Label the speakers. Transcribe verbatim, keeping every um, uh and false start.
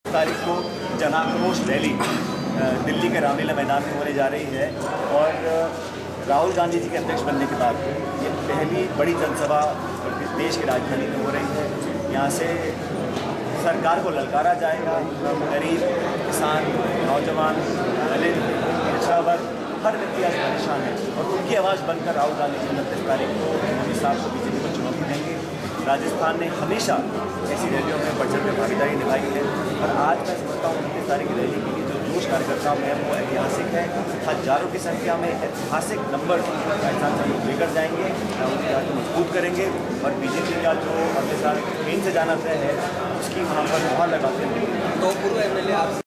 Speaker 1: तारीख को जन आक्रोश रैली दिल्ली के रामलीला मैदान में होने जा रही है और राहुल गांधी जी के अध्यक्ष बनने के बाद ये पहली बड़ी जनसभा देश की राजधानी में हो रही है। यहाँ से सरकार को ललकारा जाएगा। गरीब, किसान, नौजवान, दलित, पिछड़ा वर्ग, हर व्यक्ति आज परेशान है और उनकी आवाज़ बनकर राहुल गांधी जी उनतीस तारीख को मोदी साहब को बीजेपी को चुनौती देंगे। राजस्थान ने हमेशा ऐसी रैलियों में बढ़ चढ़ कर भागीदारी निभाई है और आज मैं समझता हूँ उनतीस तारीख की रैली के लिए जो जोश कार्यकर्ताओं में है वो ऐतिहासिक है। हजारों की संख्या में ऐतिहासिक नंबर राजस्थान से लोग लेकर जाएंगे, राहुल गांधी को मजबूत करेंगे और बीजेपी का जो अगले साल ट्रेन से जाना तय है उसकी वहाँ पर मुहर लगाते हैं।
Speaker 2: तो पूर्व एम एल ए